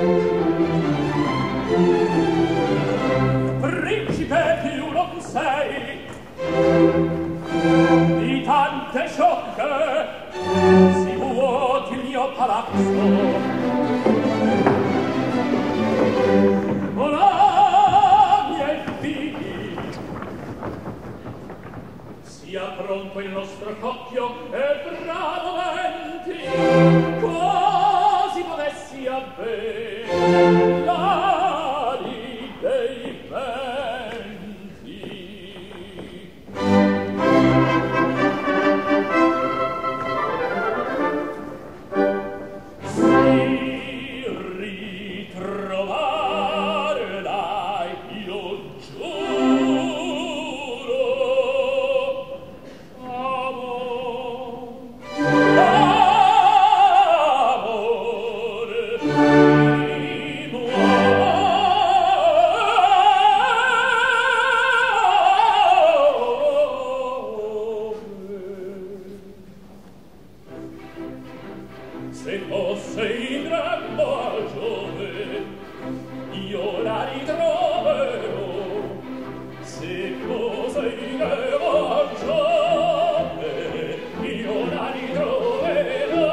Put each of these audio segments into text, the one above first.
Principe più non sei di tante sciocche si vuoti il mio palazzo. Ora miei figli sia pronto il nostro cocchio e bravo venti quasi potessi avere l'ali dei venti. Si ritrovarla io giuro. Se fosse in grembo al Giove, io la ritroverò. Se fosse in grembo al Giove, io la ritroverò.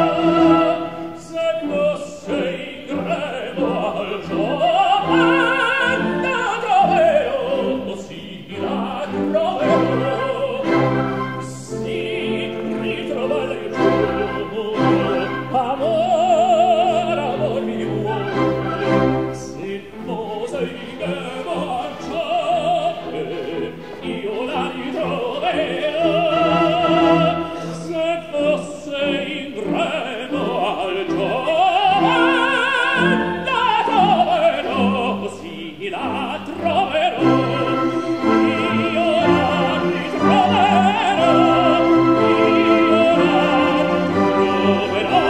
Se fosse in grembo al Giove, la troverò, sì, la troverò. Si ritrova il Giove, amor, amor mio, se fosse in grembo al Giove, io la ritroverò. Se fosse in grembo al Giove, la troverò, sì, la troverò. Io la ritroverò, io la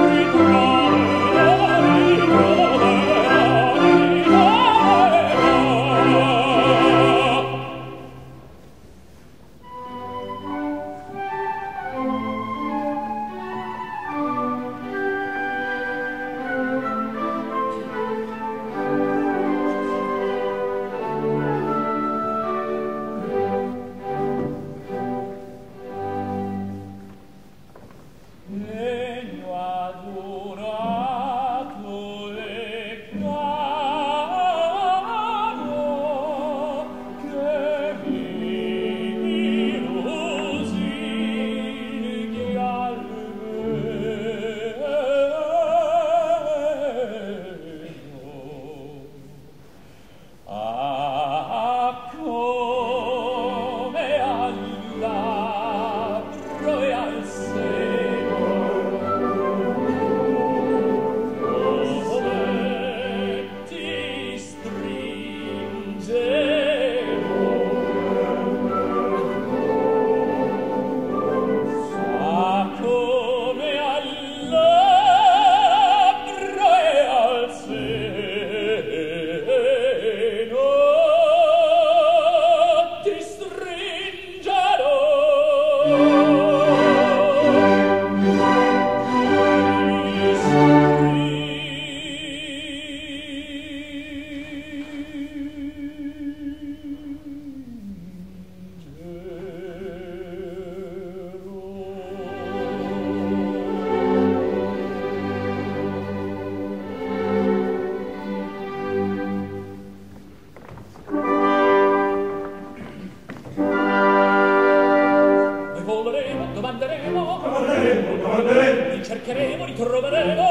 cercheremo, li troveremo,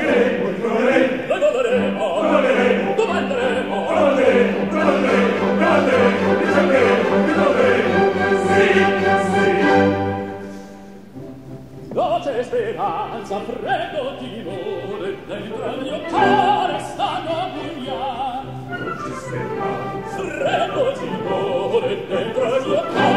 noi voleremo, domanderemo, li cercheremo, li troveremo, non c'è speranza, prego timore, dentro al mio cuore stanno a bugliare. Non c'è speranza, prego timore, dentro al mio cuore